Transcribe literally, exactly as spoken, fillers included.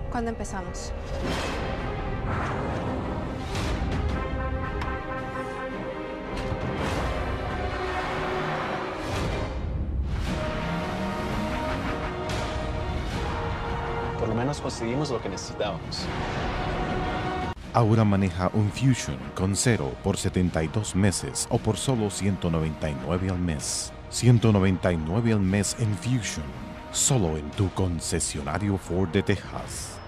¿Cuándo empezamos? Por lo menos conseguimos lo que necesitábamos. Ahora maneja un Fusion con cero por setenta y dos meses o por solo ciento noventa y nueve al mes. ciento noventa y nueve al mes en Fusion, solo en tu concesionario Ford de Texas.